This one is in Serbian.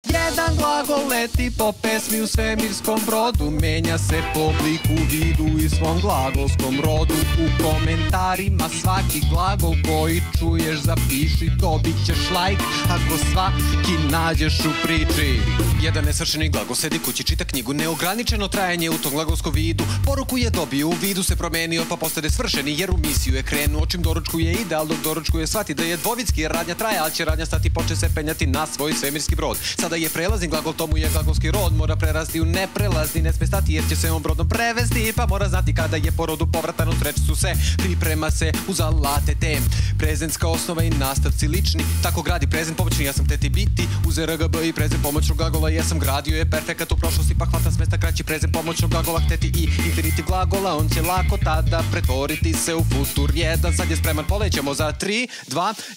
Jedan glagol leti po pesmi u svemirskom brodu, menja se po obliku, vidu i svom glagolskom rodu. U komentarima svaki glagol koji čuješ zapiši, dobit ćeš like ako svaki nađeš u priči. Jedan nesvršeni glagol sedi kući, čita knjigu, neograničeno trajanje u tom glagolskom vidu. Poruku je dobio, u vidu se promenio pa postade svršeni, jer u misiju je krenuo. Čim doručkuje ideal, dok doručkuje shvati da je dvovitski, jer radnja traje, ali će radnja stati, poče se penjati na svoj svemirski brod. Sada je prelazni glagol, tomu je glagolski rod, mora prerasti u neprelazni, ne sme stati jer će se on brodom prevesti, pa mora znati kada je po rodu povratan, od reči su se, priprema se uz alate tem. Prezentska osnova i nastavci lični, tako gradi prezent pomoćni, ja sam teti biti, uz RGB i prezent pomoćnog glagola, ja sam gradio je perfekat u prošlosti, pa hvata s mesta kraći prezent pomoćnog glagola, hteti i infinitiv glagola, on će lako tada pretvoriti se u futur jedan, sad je spreman, polećemo za 3, 2,